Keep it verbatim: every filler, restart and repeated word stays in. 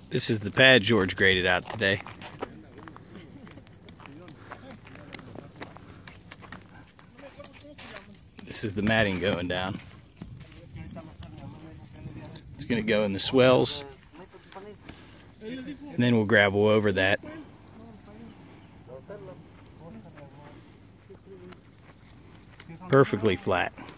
This is the pad George graded out today. This is the matting going down. It's going to go in the swells, and then we'll gravel over that. Perfectly flat.